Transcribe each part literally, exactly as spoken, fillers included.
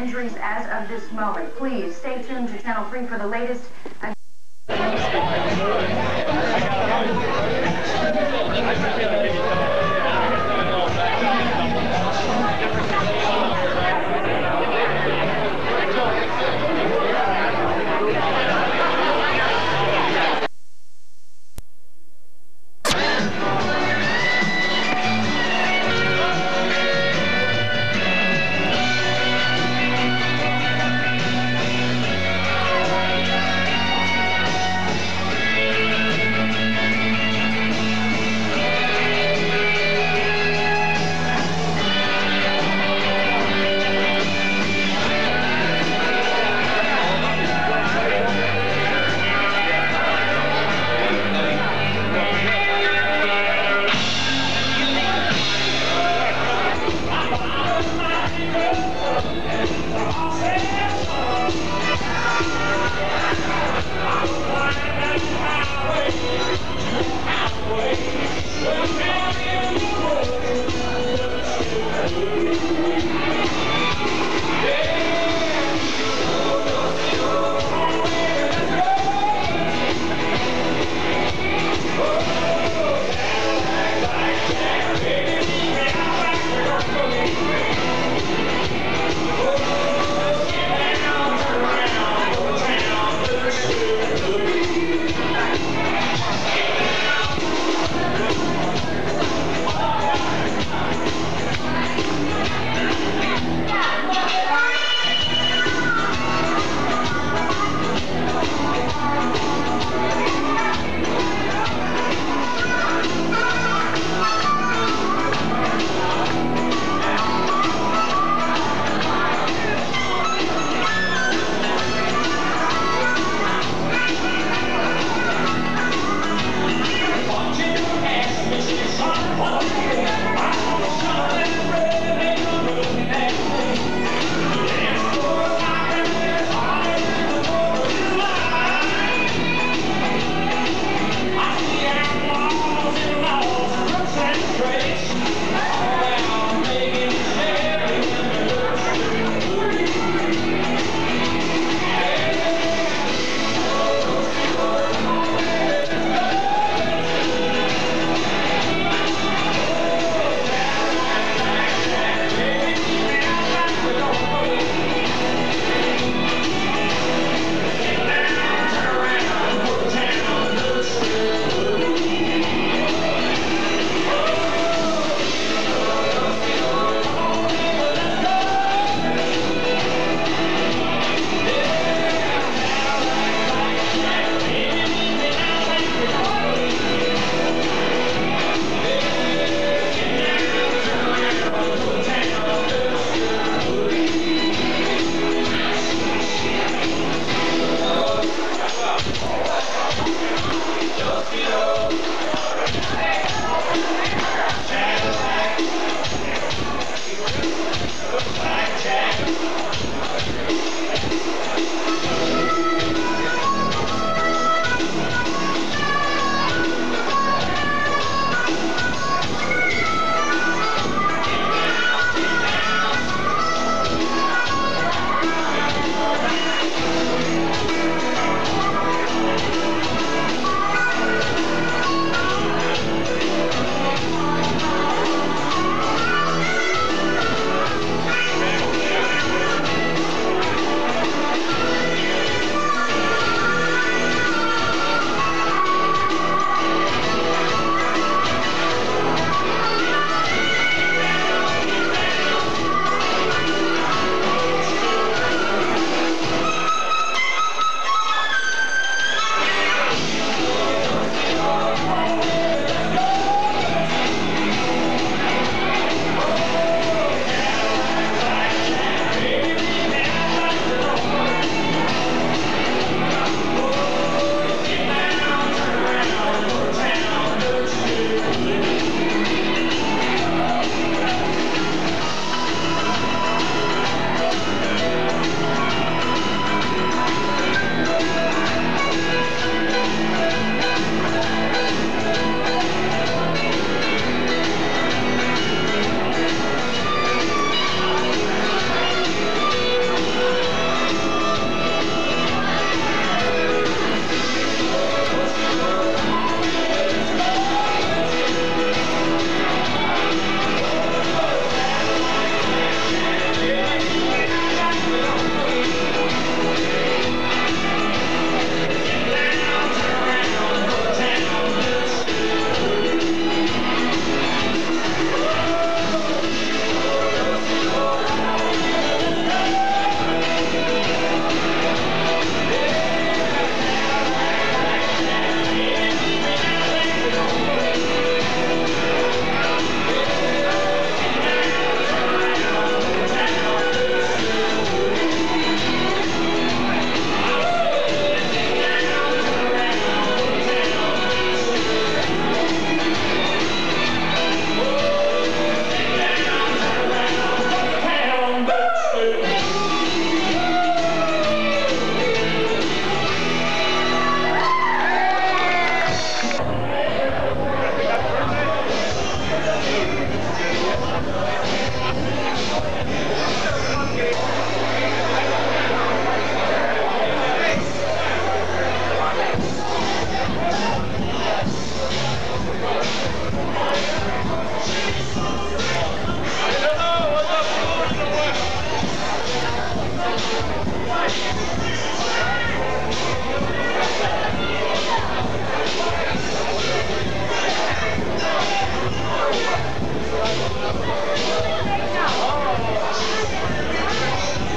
injuries as of this moment. Please stay tuned to Channel three for the latest.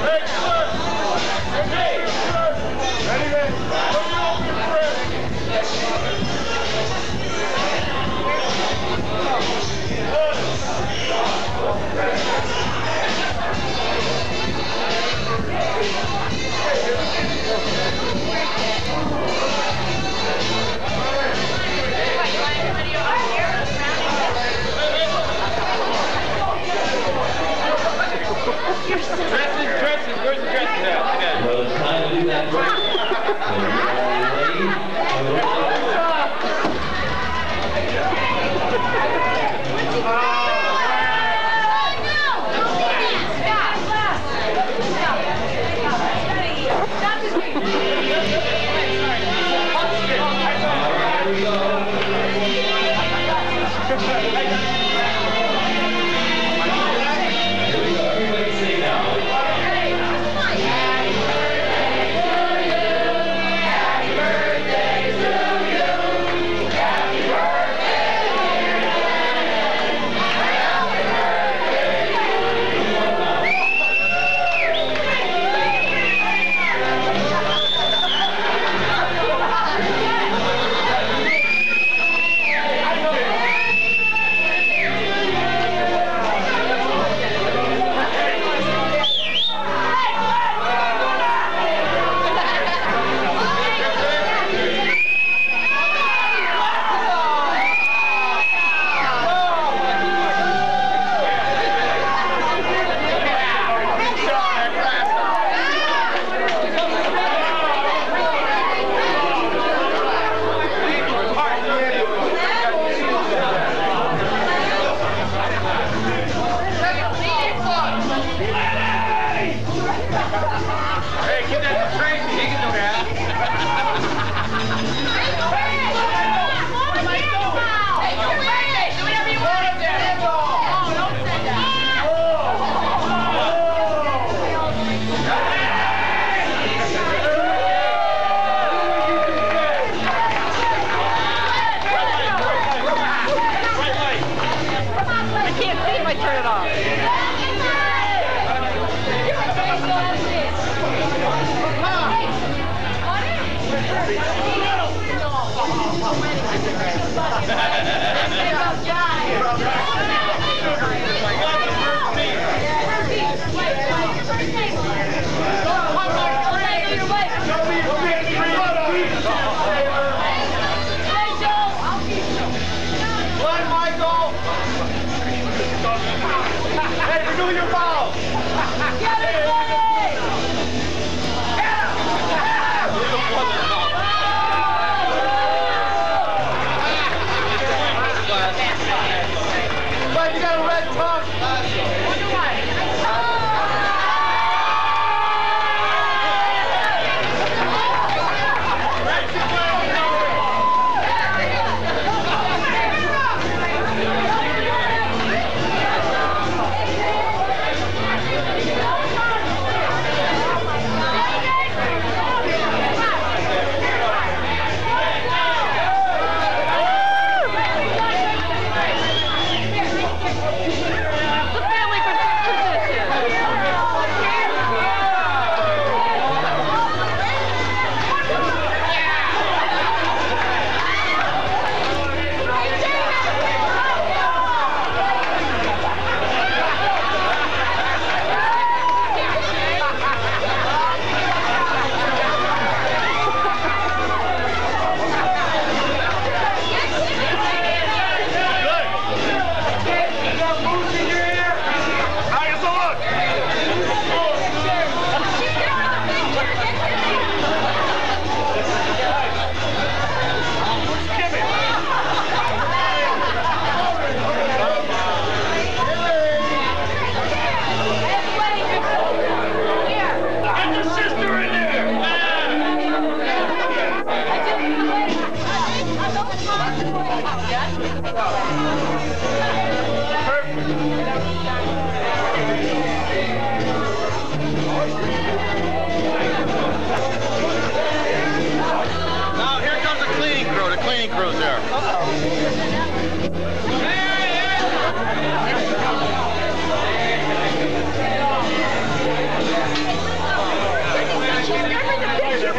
Uh-oh.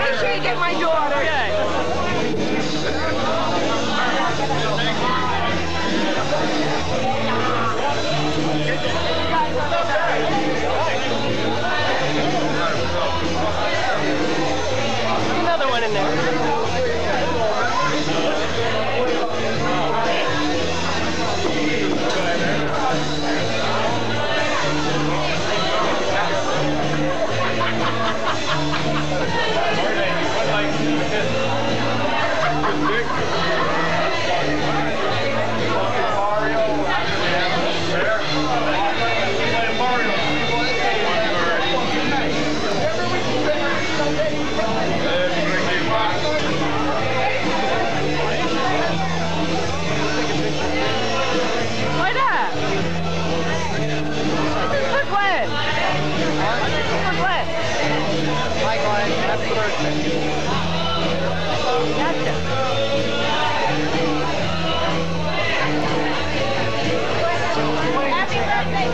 Make sure you get my daughter. Another one in there. Why not? For Glen. For Glen. Hi Glen, happy birthday. Gotcha. Happy birthday,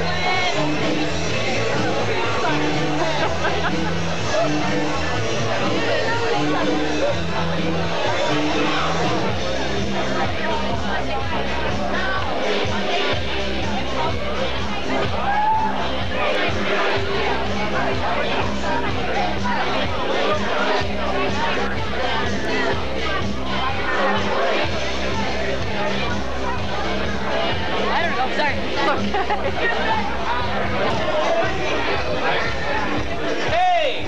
I don't know, sorry. Hey!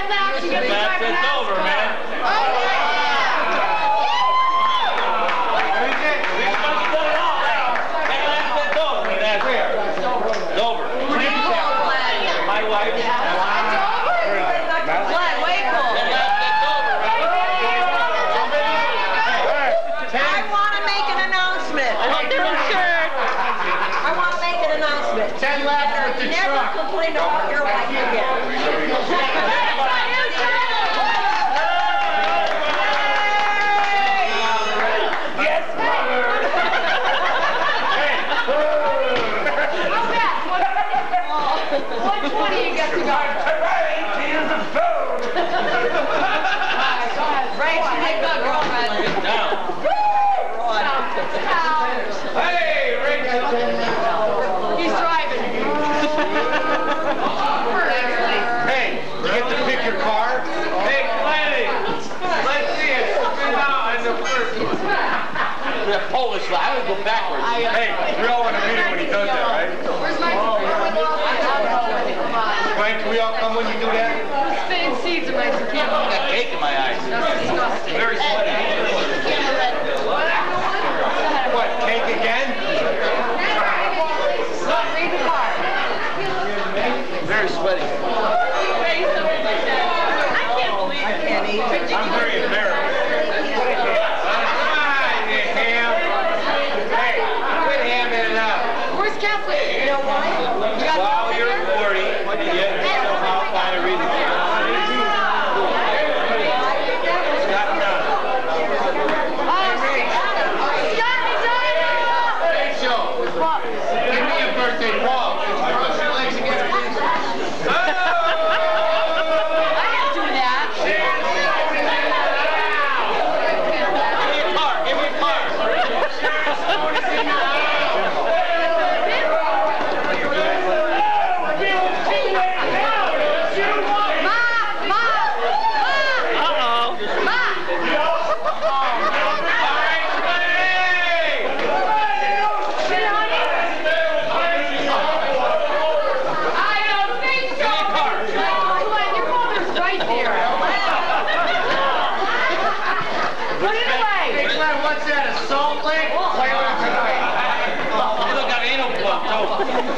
ten laps, you get to drive an That's over, man. My wife. It's over. Glen, way cool. I want to make an announcement. I want different shirt. I want to make an announcement. Ten laps with the Never truck. complain about your wife again. one twenty you get to go. Right, you make good, girlfriend. Hey, Rachel. He's driving. Hey, you get to pick your car? Hey, Glenny. Let's see it. Spin out in the first one. The Polish fly. I would go backwards. Hey, we all want to meet him when he does that, right? Where's my Glenn, can we all come when you do that? spitting seeds in my zucchini? I got cake in my eyes. That's disgusting. Very sweaty. What, cake again? Read the card. Very sweaty. I can't believe it. I can't eat. I'm very embarrassed. Ah, you ham. Hey, quit hamming it up. Where's Kathleen? You know why? You got While nothing you're here? forty, you somehow find a reason to Stop now. Rachel, give me a birthday ball. Your legs against I didn't do that. Give me a car. Give me a car. What's that, a salt lick? Play with it tonight. Look, got anal plug, too.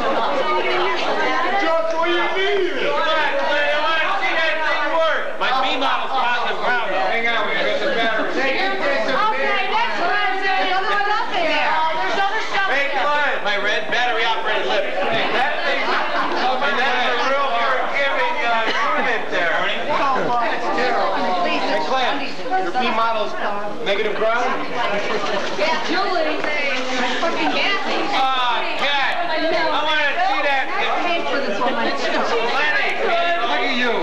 Just what you need. Come on, Clay, I want to see that thing work. My B model's positive ground, though. Hang on, we got some batteries. Take it, take some Okay, next one. There's other one up there. There's other stuff Hey, there. Glenn. My red battery operated lip. That thing, and that's a real forgiving uh, unit there. That's terrible. Hey, Glenn, your B model's negative ground? Yeah, Julie. Fucking Kathy. Ah, Cat. I want to see that. I paid for this one myself. Lenny, look at you.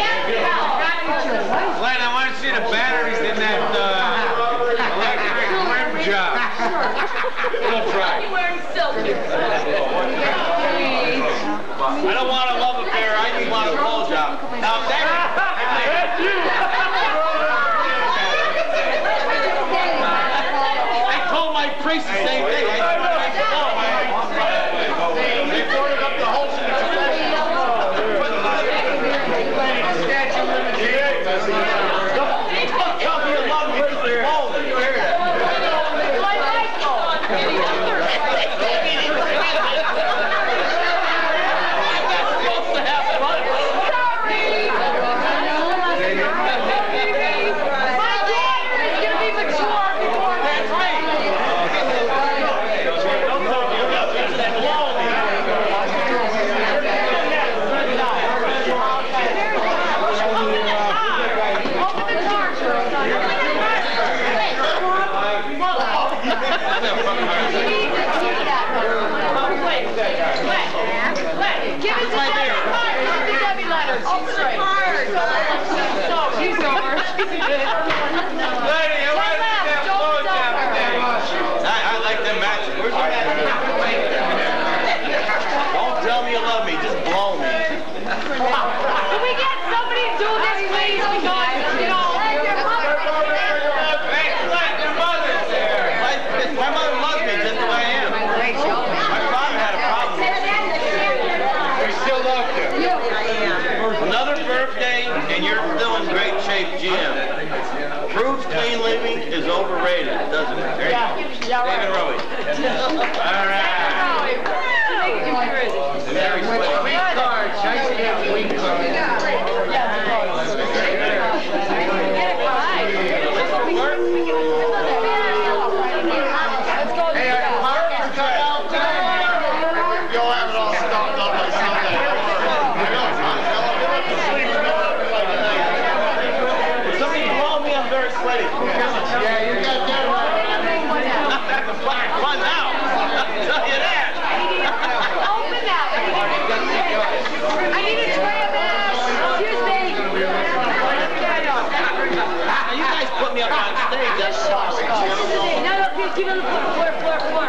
Glenn, I want to see the batteries in that uh, electric rim job. We'll try. You're wearing silk. I don't want a love affair. I just want a blow job. Now, that That's you. I told my priest the same thing. I said, They boarded up the holes in the statue of limitations. don't tell me you love me. Just blow me. You hear that? That's supposed to happen. My dad is going to be mature before That's me. Don't tell me you love me. Just blow me. Open the car, Charles. Give it to Debbie. Give it to Debbie letters. Open the card. She's over. She's good. Lenny, I want to see that blow job in that. I, I like them matches. Where's your Don't tell me you love me. Just blow me. Can we get somebody to do this, please? Because, you know, Hey, Glenn, your mother's there. My, my mother loves me just the way I am. My father had a problem. We still love you. Another birthday, and you're Yeah, right. David Rowie. All right. Very sweet. Weak cards. Nice to get weak cards. Hey, are the parts cut out today? You'll have it all stopped up by Sunday. Somebody called me, I'm very sweaty. Yeah, you got that right. That's a fun fun now. I'll tell you that. Open that. I need a tray of that. Excuse me. Now, you guys put me up on stage. That's awesome. No, no, keep keep it on the floor, floor, floor.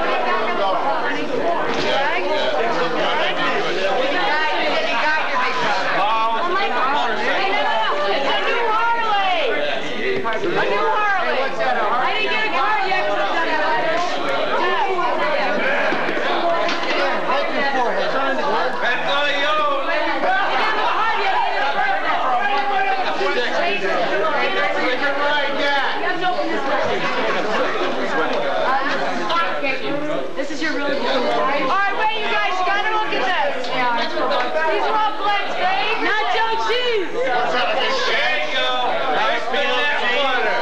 This is your really good. All right, wait, you guys, you gotta look at this. Yeah, these are all Glen's favorites. Nacho cheese. There you go. Nice peanut butter.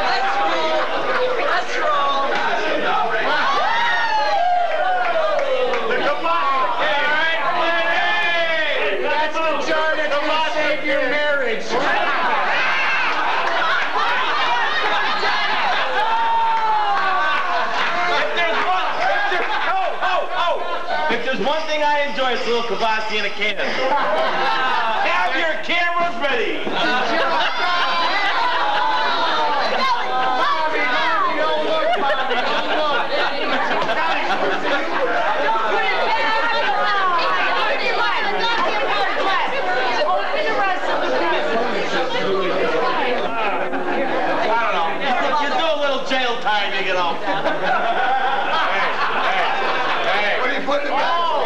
Let's roll. The kabaki. All right, Glen H. That's the jar that can save your marriage. If there's one thing I enjoy, it's a little kibasi in a can. Have your cameras ready. I don't know. You do a little jail time to get off. What are you putting in that? Oh,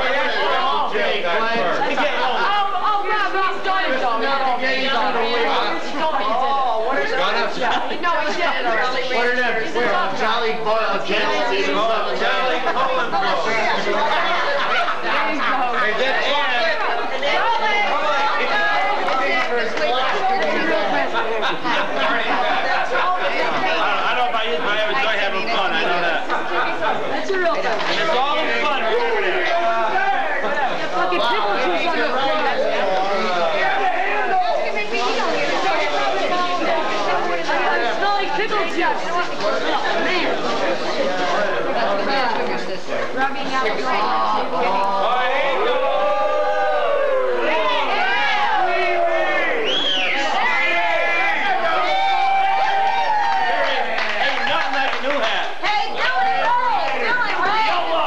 oh, yeah, but he's done it, though. No, he's done it. He told me he did it. Oh, what is it? No, he did it already. What are them? Where? Jolly Boil Candy. Jolly Colin Bro. Hey, that's it. I don't know about you, but I enjoy having fun. I know that. That's a real thing. And it's all in fun. Fucking pickle juice on the floor. I smell like pickle juice. Oh, man. Rubbing out the Oh, here you go. Ain't nothing like a new hat. Hey, Dylan, Dylan, Dylan, right?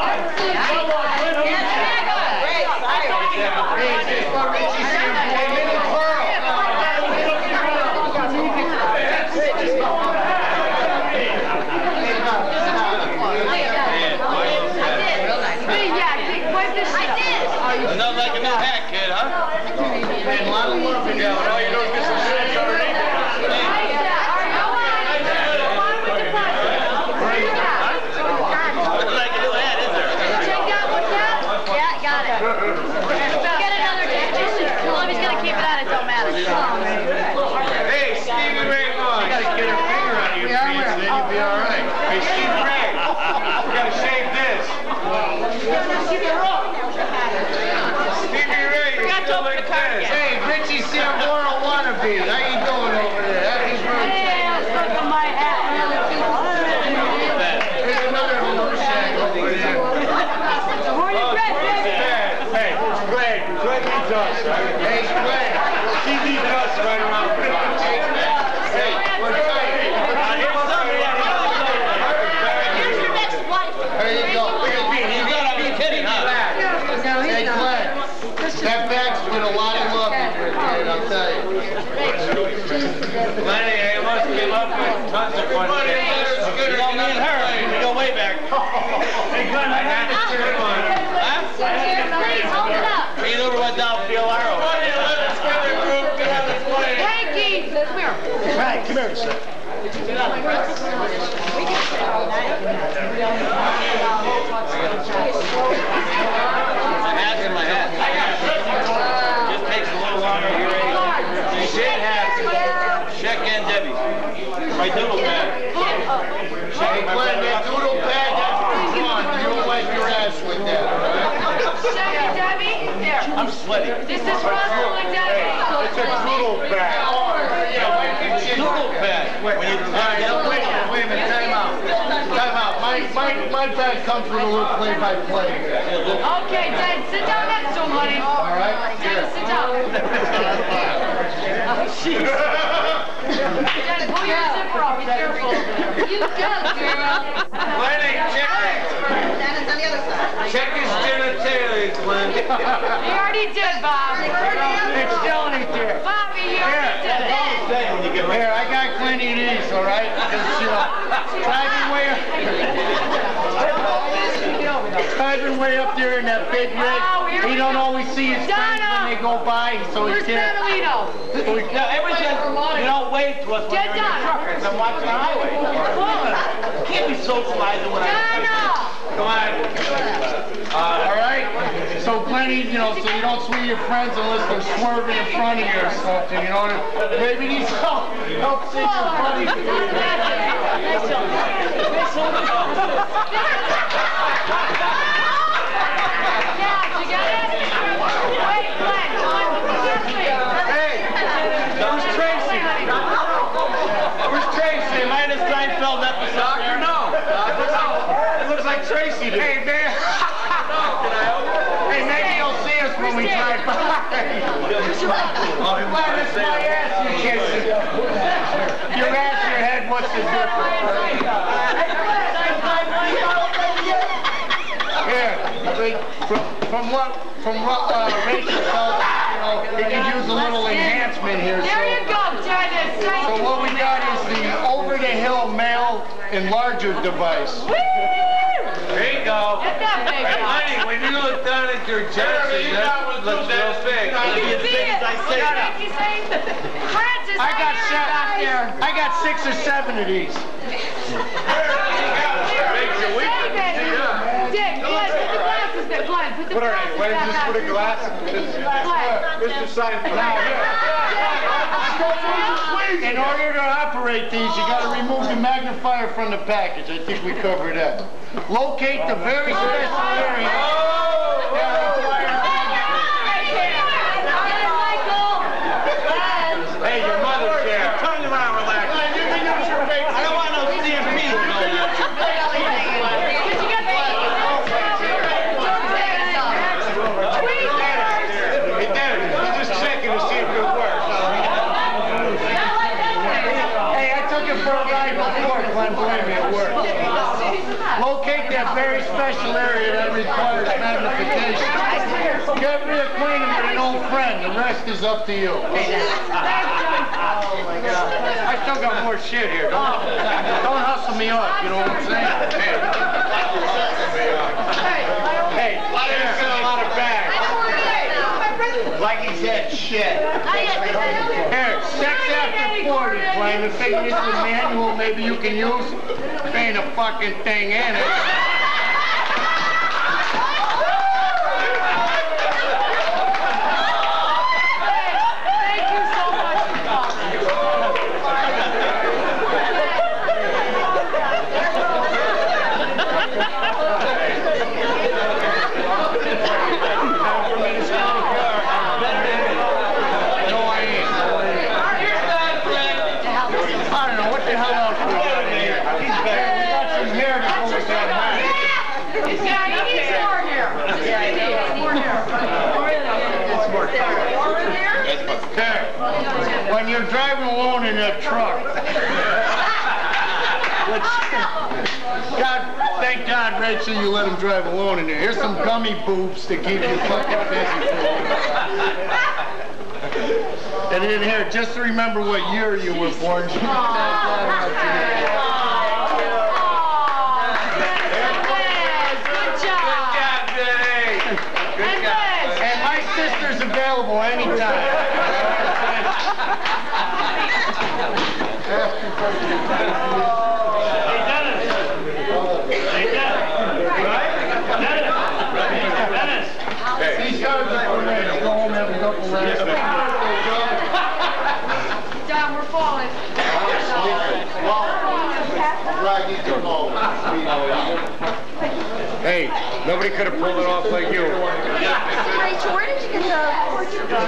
Nothing like a new hat, kid, huh? And a lot of love in there. All you do is get some snacks underneath it. Nothing like a new hat, is there? Check out what's that? Yeah, got it. Get another dish. Well, if he's gonna keep it on, it don't matter. Hey, Stevie Ray Vaughan. You gotta get a finger out of your pants, then you'll be all right. Hey, Stevie Ray, you gotta shave this. Stevie Ray, you still like this. Hey, Richie Sambora wannabe. How you doing over there? Happy birthday. Hey, I was stuck on my hat. Here's another little shag over there. Morning, Fred. Hey, Greg. Greg needs us, right? Hey, Greg. He needs us right around the clock. Hey, what's up? Here's your next wife. There you go. You gotta be kidding, huh? Hey, Glenn. That bag's with a lot of love in it, kid, I'll tell you. Lenny, I must give up with tons of fun. You know, me and her, we go way back. Hey, Glenn, I had to turn on. Huh? Please, hold it up. He never went down Fiolaro. Frankie, come here. Right, come here, sir. We can hat's in my hat. Just takes a little longer to get ready. You should have Check and Debbie. My doodle pad. Hey, Glenn, that doodle pad, that's for fun. You don't wipe your ass with that, all right? Check and Debbie? There. I'm sweaty. This is Russell and Debbie. It's a doodle pad. Doodle pad. When you All right, now, wait, wait a minute, time out. Time out. My, my, my bag comes with a little play-by-play. Okay, Dad, sit down next to him, honey. All right? Dad, sit down. Oh, jeez. Dad, pull your zipper off. Be careful. You go, girl. Glenn, check Santa's on the other side. Check his genitalia, Glenn. He already did, Bob. It's still in here. Bobby, he already did. Here, I got plenty of these, all right? Because, you know, driving way up, driving way up there in that big rig, he don't always see his friends when they go by, so he Where's can't. Catalino? Now, everyone says you don't wave to us when Get you're in your Donna. truck because I'm watching the highway. You can't be socializing when I... Donna! Come on. Uh, All right? So plenty, you know, so you don't see your friends unless they're swerving in front of you or something, you know? Maybe these help, help see your buddy. Yeah, you got it? Wait, Glenn, Glenn, look at me. hey, where's Tracy? Where's Tracy? Am I in a Seinfeld episode? Doctor, no. Doctor, no. It looks like Tracy did. Hey, man. Hey, maybe you'll see us when we drive by. Well, it's my ass you kissing. Your ass, your head, what's the difference? Here, from, from what, from what uh, Rachel tells us, you know, they can use a little enhancement here. There you So, go, Dennis. Thank so you. what we got is the over-the-hill male enlarger device. Woo! There you go. Get that big Hey, one. honey, when you look down at your jersey, that looks real big. You can As see big it. as I say Shut that. up. You say Francis, I got right seven. back there. I got six or seven of these. Dick, Glenn, put the glasses there. Glenn, put the Put her, glasses why back don't you just on. put a glass? Mister Seinfeld. Now, here. In order to operate these, you got to remove the magnifier from the package. I think we covered that. Locate the very special area. Hey, your mother's there. Turn around, relax. I don't want no C M P going on. Hey, Dennis, we're just checking to see if it works. Hey, I took it for a ride before, Glenn. Believe me, it works. Locate that very special area that requires magnification. Get reacquainted with an old friend. The rest is up to you. Oh, my God. I still got more shit here. Don't, don't hustle me off, you know what I'm saying? Hey, there's a lot of bags. Like he said, shit. Here, sex after forty, Glenn. If they use the manual, maybe you can use. Ain't a fucking thing in it. Thank you so much for coming. No, I ain't. I don't know what the hell else we got in here. We got some hair to go with that hat. Yeah, he needs more here. Yeah, he needs more here. There. When you're driving alone in that truck. Which, God, thank God, Rachel, you let him drive alone in there. Here's some gummy boobs to keep you fucking busy for a while. And in here, just to remember what year you were born. Good job. Good job. And my sister's available anytime. Hey, Dennis. Hey, nobody could have pulled it off like you. Rachel, where did you get the portrait from?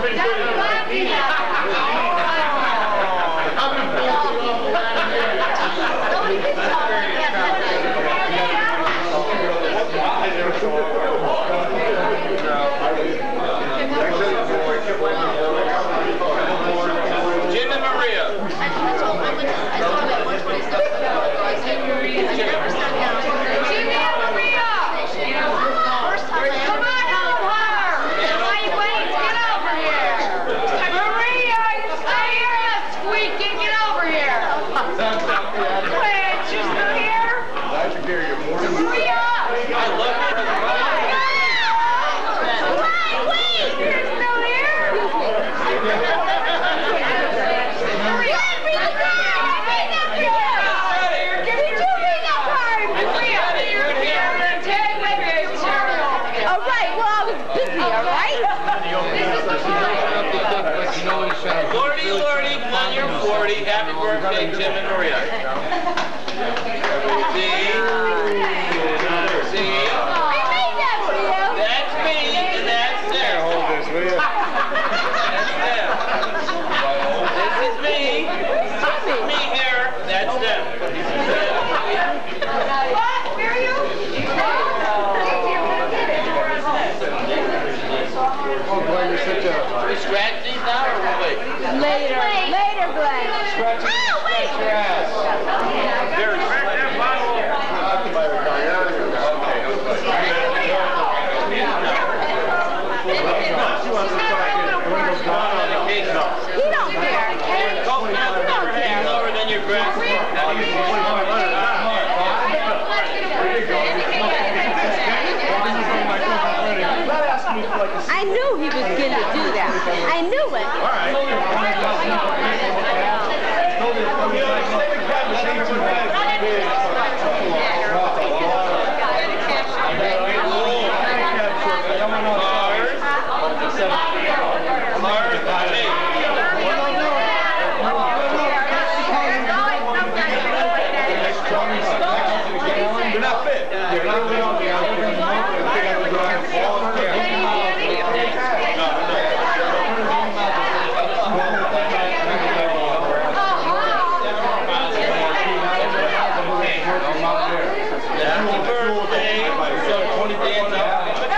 Jim and Maria. Lordy, Lordy, come on, you're forty. Happy birthday, Jim and Maria. See? See? That's me, and that's them. Hold this, will you? That's them. This is me. This is me here. That's them. What? Where are you? Oh, Glenn, you're such a... We scratch these now or wait? Later. Later, Glenn. Scratch your, scratch your ass. There's that bottle. You don't care. Lower than your grass. I knew he was going to do that. I knew it. You're not fit. You're not fit. Happy birthday. So twenty days up.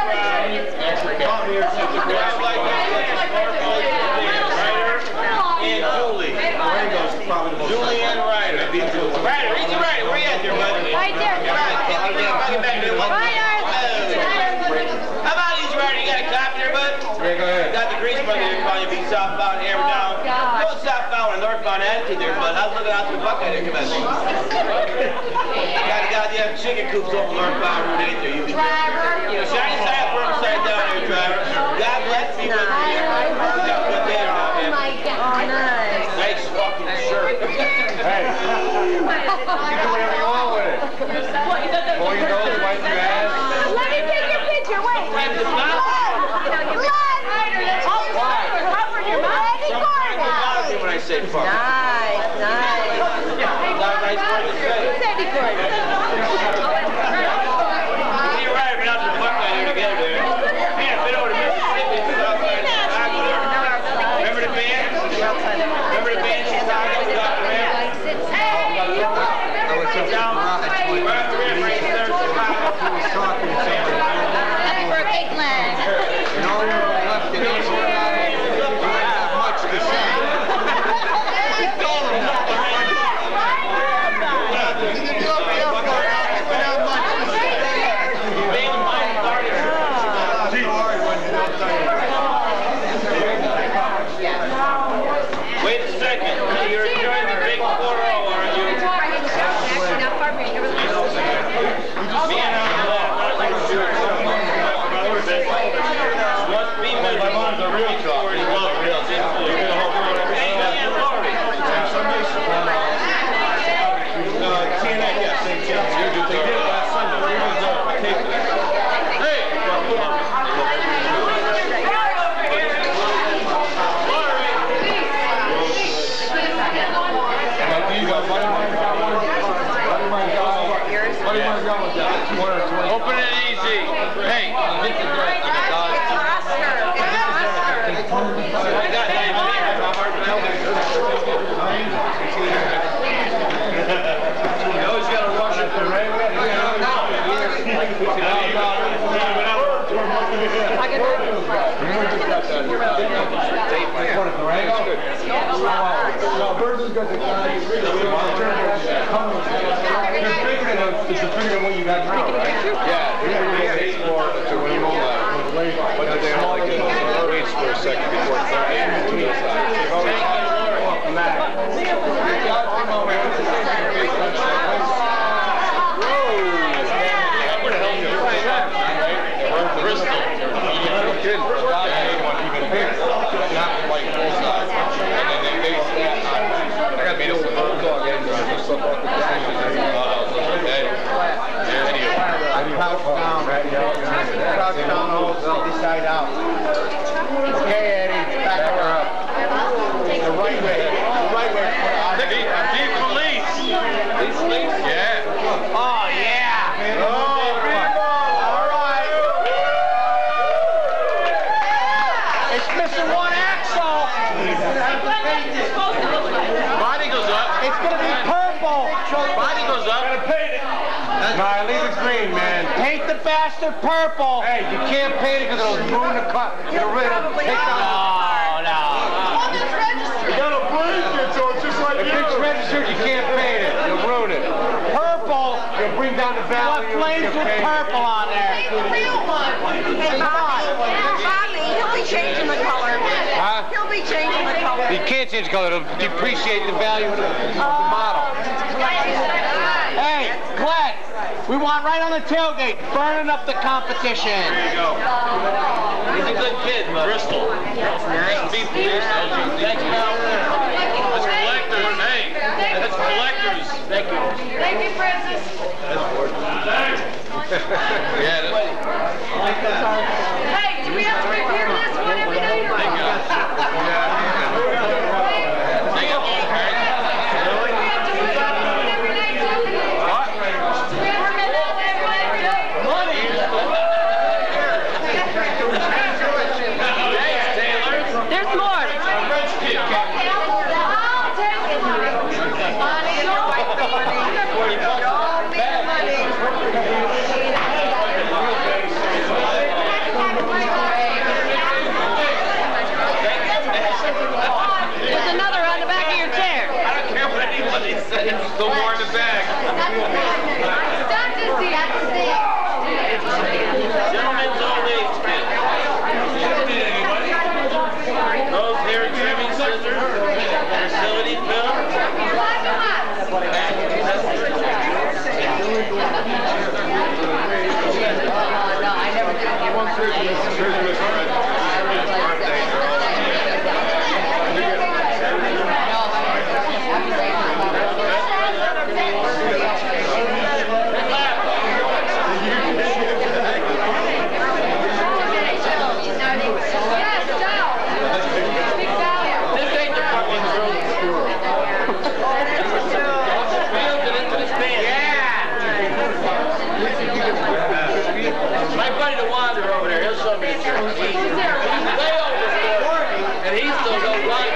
And Julie. Julie and Ryder. Ryder, easy Ryder. Where you at there, bud? Right there. How about easy Ryder? You got a cop there, bud? Yeah, go ahead. Got the grease brother here calling you being southbound, hammer down. Go southbound and northbound attitude there, bud. How's looking out to the Buckeye there, come on. Got a goddamn chicken coops over northbound Route eight there. You Driver. You know, shiny side up or upside down there, driver. God bless you. Got a good day or not, man. Oh, my God. Oh, nice. Nice fucking shirt. Hey, you can do whatever you want with it. Pull your nose, wipe your ass. Let me take your picture. Wait. Wipe the mouth. Cover your mouth. When I say fuck. Nice, nice. Not a nice word to say. Who's Eddie Gordon? You're right, we're out to the Buckeye here together there. Man, been over to Mississippi, Southside Chicago there. Remember the band? Remember the band Chicago? Doctor Ram? Down, we're at the river, right there in Chicago. Happy birthday, Glenn. You know, you're left in this one. You have much to say. Wait a second. You're enjoying the big four oh, aren't you? Me and I'm must be my mom's a real talk. Hey, man, Lori. Uh, T N A, yeah, same chance. You do. They did it last Sunday. It was uh, tape. Hey! You got Buddy Mine got one. Buddy Mine got one. Buddy Mine Open it easy. Hey. You always got to rush it. It's a figure of what you got now, right? Yeah. But they don't like it. Wait for a second before it's done. Bristol. Not like full size. And then they base that on. I got beat up with bulldog engines and stuff off the thing. Crouch down, right? Crouch down, this side out. Okay, Eddie, back her up. The right way. The right way. Deep police. Deep police? Yeah. Oh, yeah. Oh, all right. It's missing one axle. Body goes up. It's going to be purple. Body goes up. No, leave it green, man. Paint the bastard purple. Hey, you can't paint it because it'll ruin the cut. It'll take the... No, no. You gotta break it, so it's just like If you. it's registered, you can't paint it. You'll ruin it. Purple, you'll bring down the value. What flames with purple on there? Real one. Come on. Bobby, he'll be changing the color. Huh? He'll be changing the color. You can't change the color. It'll depreciate the value of the, of the model. Hey, Glenn, we want right on the tailgate, burning up the competition. There you go. He's a good kid, Bristol. Nice. Deep police. Thank you. That's collectors. Hey, that's collectors. Thank you. Thank you, Francis. Yeah, that's... Hey, do we have to repeat this one every night? Thank you. Sing it, Paul. There's more. There's another on the back of your chair. I don't care what anybody says. Go more in the bag. Gentlemen's old age kit. Those hair trimming scissors. Facility film. My buddy the Wanderer over there, he'll show me the trick. He's way over forty, and he still goes right.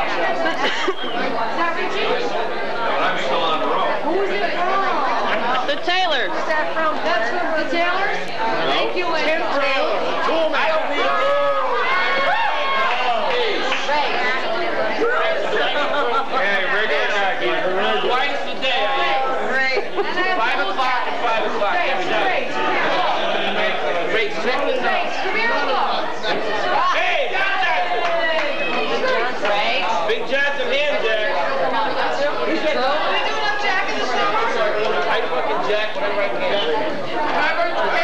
I'm still on the road. Who's it from? The Taylors. Who's that from? That's from the Taylors? Thank you, Tim Taylor. I don't need a Hey, regular guy. Twice a day. Five o'clock and five o'clock every day. Great six. Come here, look. Hey, John Jackson. Big Johnson hand jack. Are we doing up Jack in the summer? I fucking jack when I'm right here.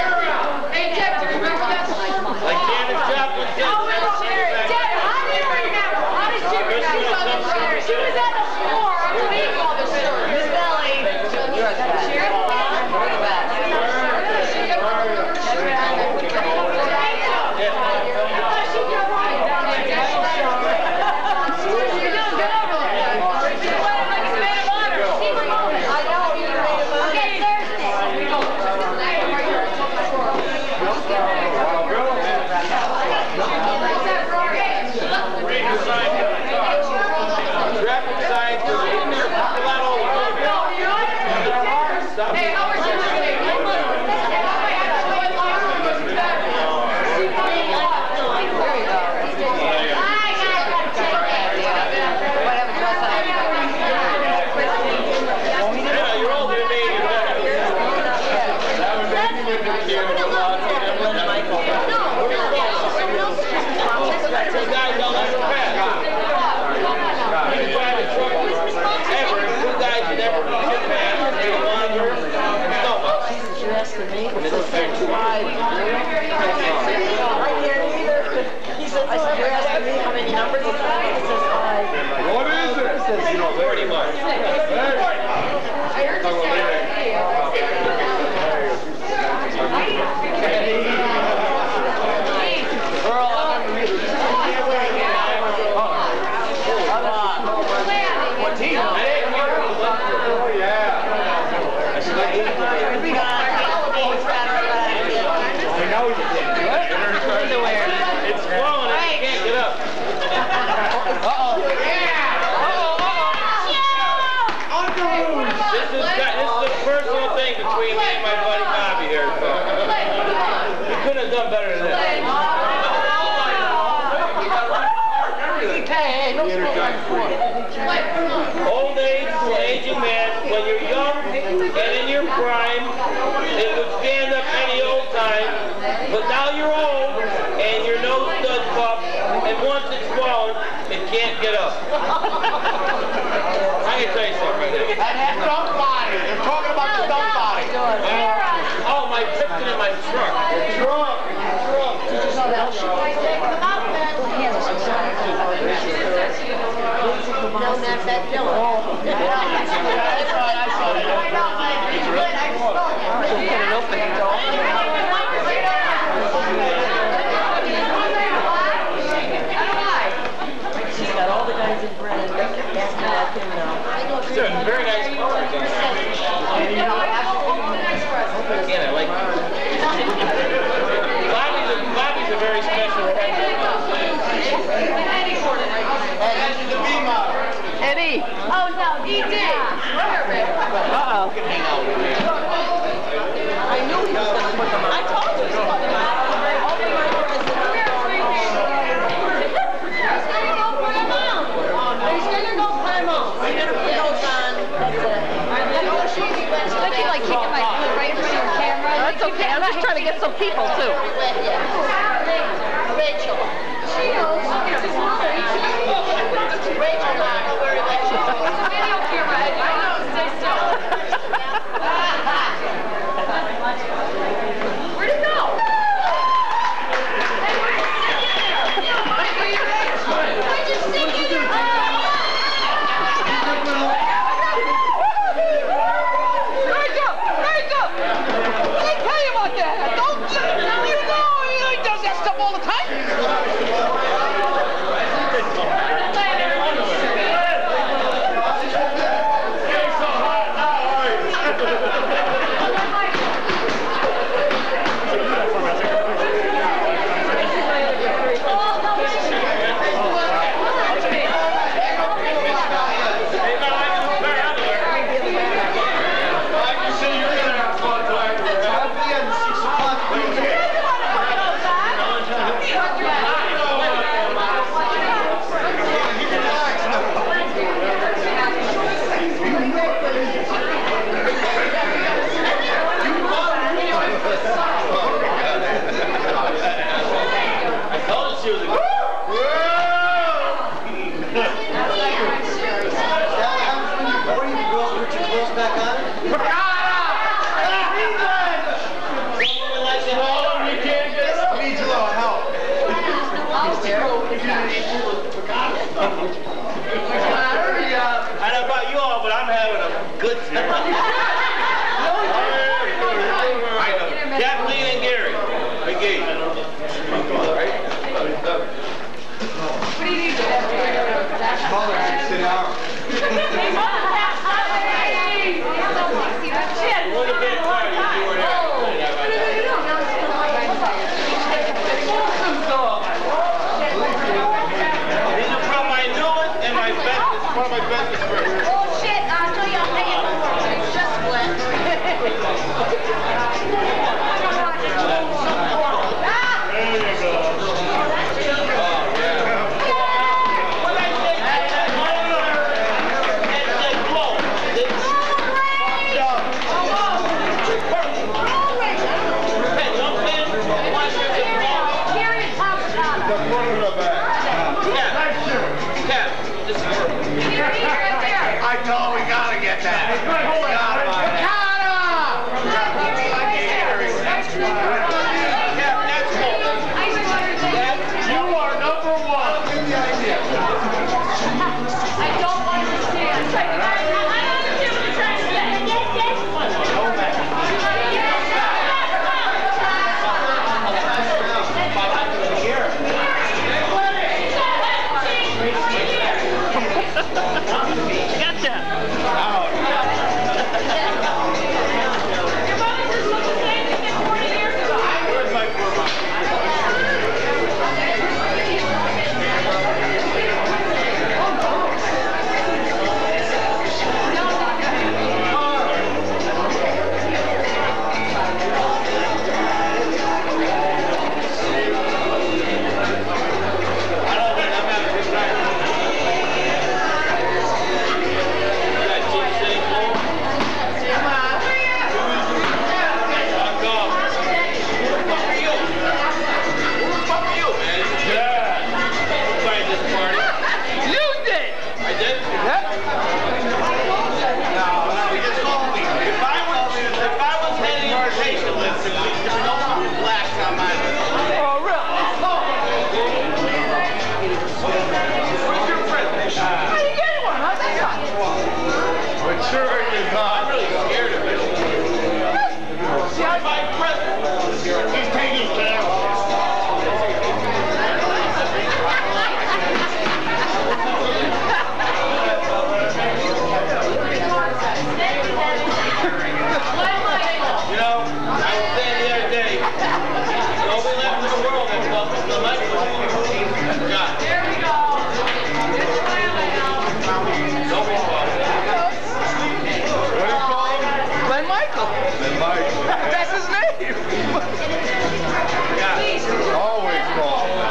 Two guys don't let her pass. You drive a truck ever, two guys you never should pass. You're the one you're no. You're asking me? And this is fair too. I can't either. He said, I said, you're asking me how many numbers it's on? He says five. What is it? He says, You know, pretty much. I heard you It's flowing and you can't get up. Uh-oh. This is, this is a personal thing between me and my buddy Bobby here. So. We couldn't have done better than this. Old age to aging man, when you're young and in your prime, it would stand up any old time, but now you're old and your nose does pop, and once it's swollen, it can't get up. I can tell you something. And that dump body. They're talking about the dump body. Oh, my piston in my truck. Truck. No, not that Dylan. That's right, I saw that. She's got all the guys in Brennan. That's not him now. It's a very nice color. Again, I like Bobby's a, Bobby's a very special Eddie. Oh no, he did. Uh-oh. I knew he was going to put them on. I told you he was putting them on. He's going to go put them on. He's going to put those on. That's it. Don't you like kicking my foot right in front of your camera? That's okay. I'm just trying to get some people too. Rachel. She knows. Rachel, I know where it is. It's a video camera. I know. Stay still. Where'd it go? Where'd you stick in your eye? Very good. Very good. Let me tell you about that. Don't you know he does that stuff all the time? I don't know about you all, but I'm having a good time. Kathleen and Gary. McGee. What do you need to do? Mother should sit down. Look at that car you were there. These are from my new one and my best, one of my bestest friends. Oh shit, I'll tell you, I'll pay you for it. It's just split. Ah! Oh, really? Where's your present? How you getting one? How's that sound? But sure is not. I'm really scared of it. See, I... My present. He's taking care of it. You know, I was saying the other day, nobody left in the world that's welcome to the microphone. God. There we go. It's finally out. Nobody's welcome. What do you call him? Glen Michael. Glen Michael. That's his name. Always call him.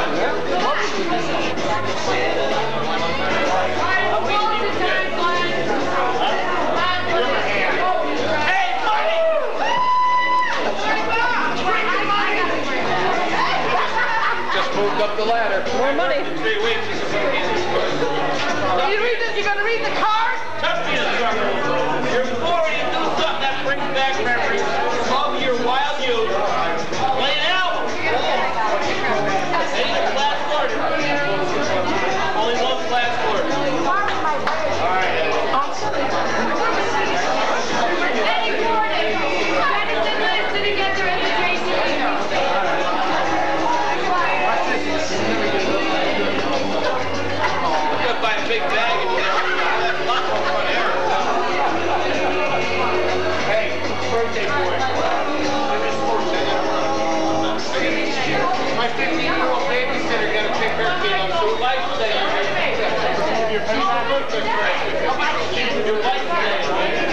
Moved up the ladder. More money. Three weeks. You read the, you gonna read the card? Touch me, instructor. You're forty and do something that brings back memories of your wild youth. Play an album. Any class word. Only one class word. All right. Eddie Gordon. Madison lives together in the J C. Buy a big bag and that's lots of fun air. Hey, birthday boy. My fifteen-year-old babysitter got to pick her kid up. So Life today. your birthday present. Your life today.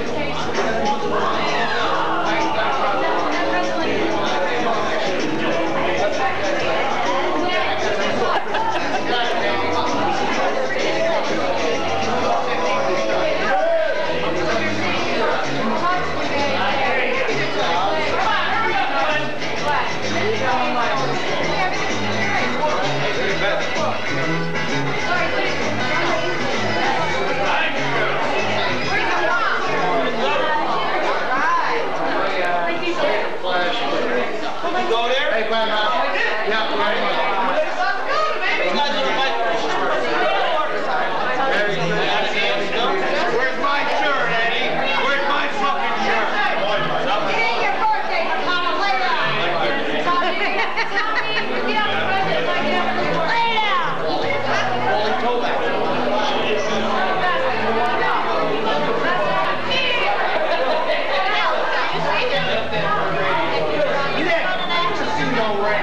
Go there? Hey, Grandma. Yeah, very much. You guys are the microphone. Where's my shirt, Eddie? Where's my fucking shirt? It ain't your birthday, Tom. Lay down. Tommy, Tommy, get up the present. Lay down. Rolling toe back. Casino ring.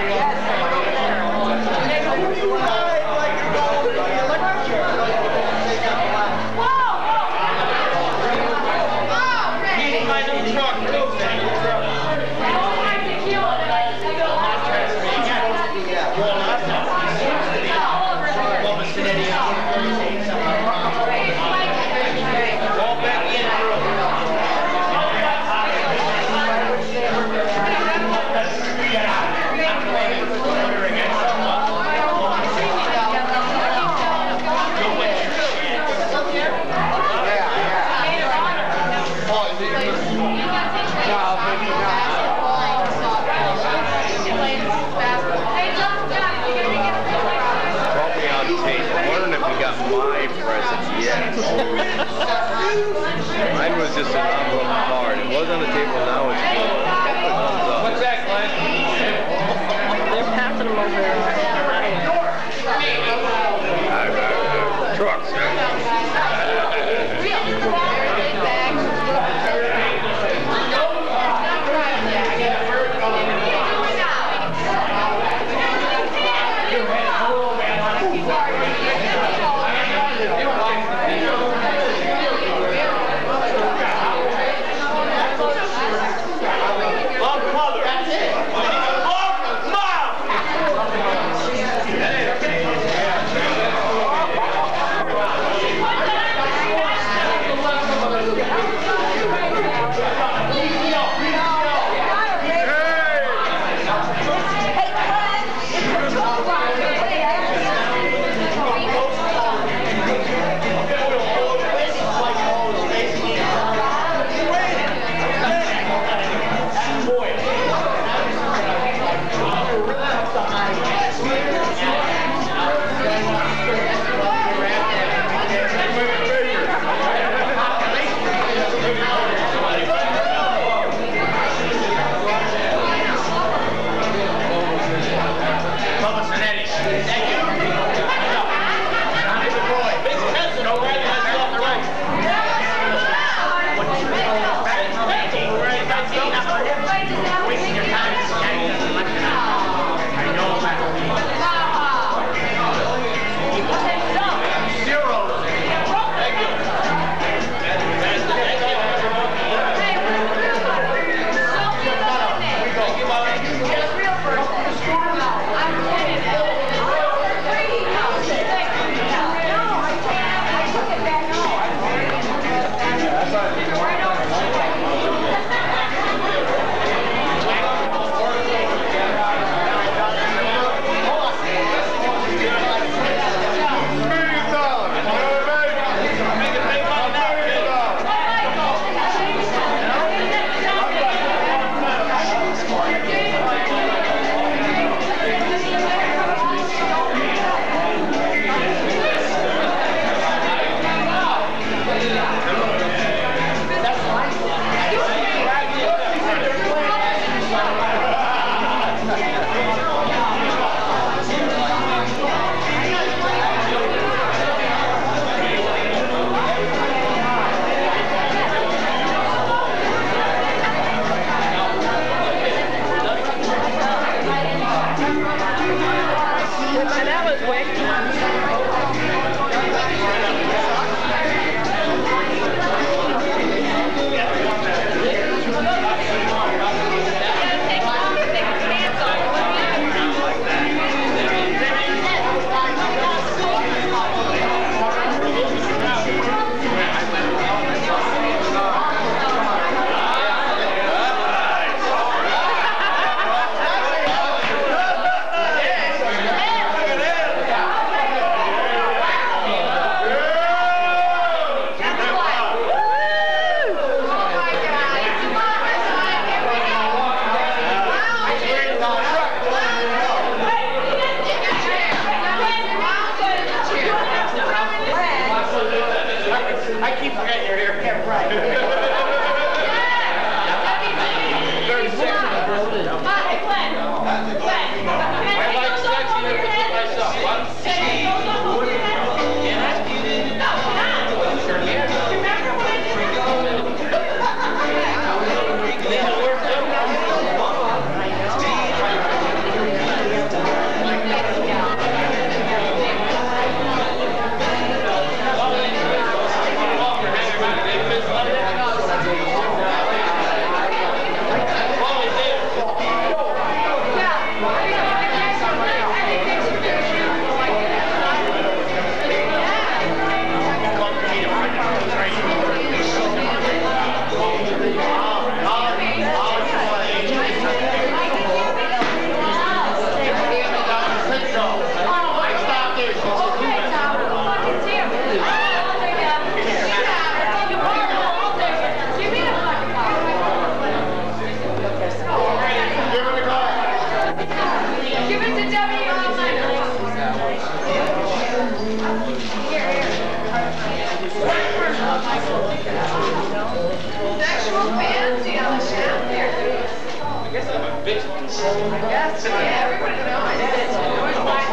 bitch. Yes, yeah, everybody knows.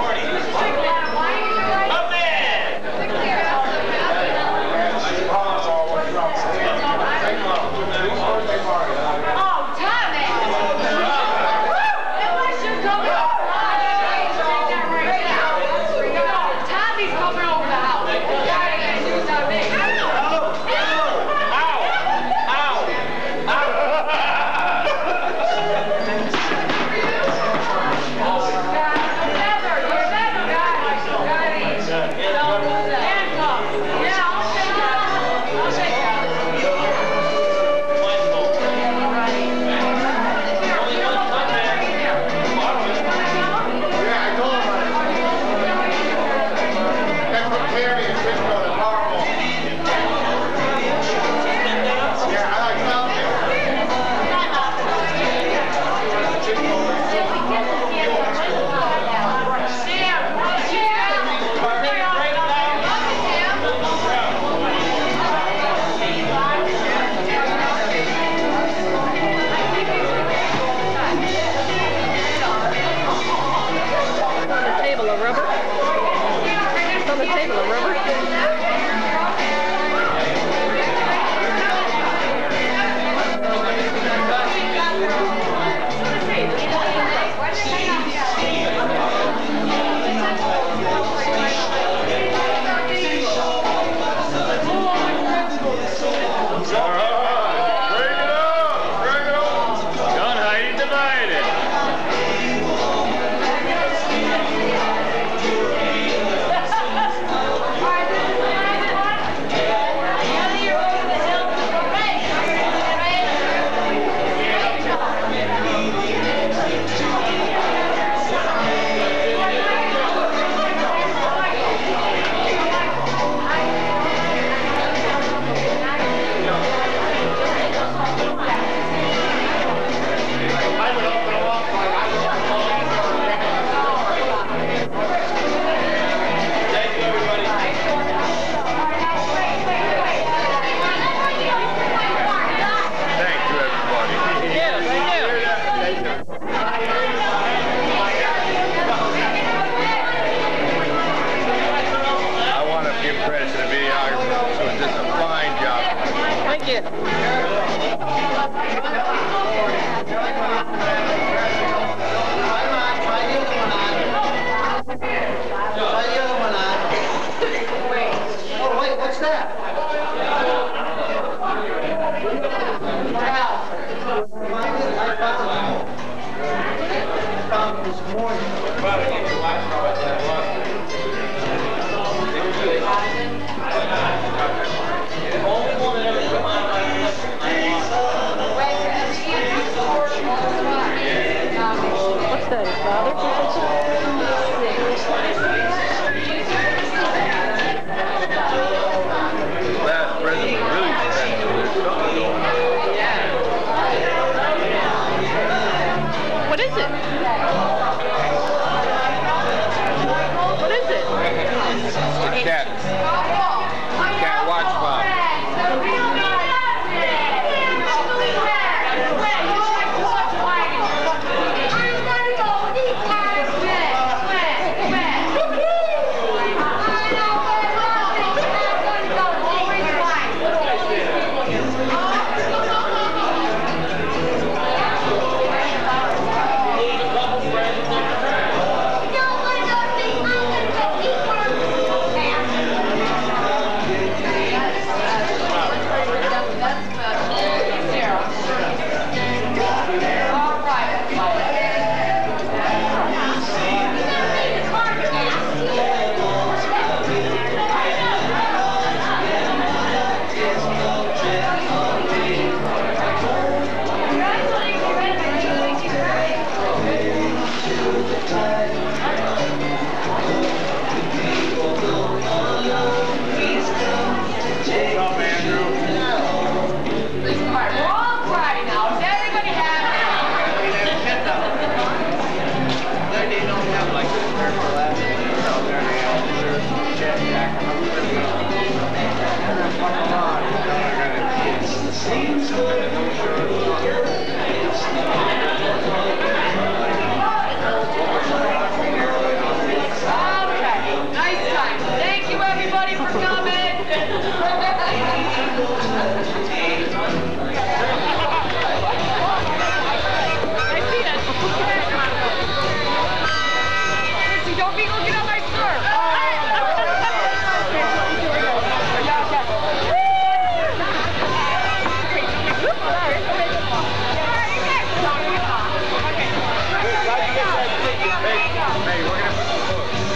Come in! Oh, Tommy! Unless you're coming over the house. Tommy's coming over the house. It's not me. Ow! Ow! Never, you're never guys. Handcuffs. Yeah, I'll shake out. I'll shake out. Yeah, I told him. That's what Terry and Cisco is horrible. Yeah, I like Table of rubber. It's on the table of rubber. Couple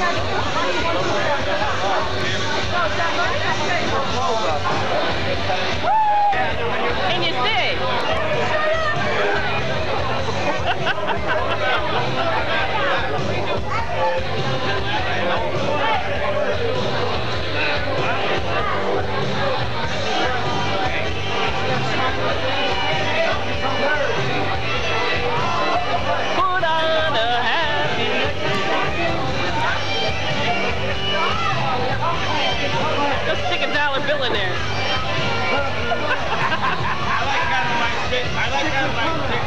Can you stay? Put on a happy Just stick a dollar bill in there. I like having my stick. I like having my stick.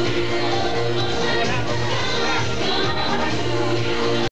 Thank you.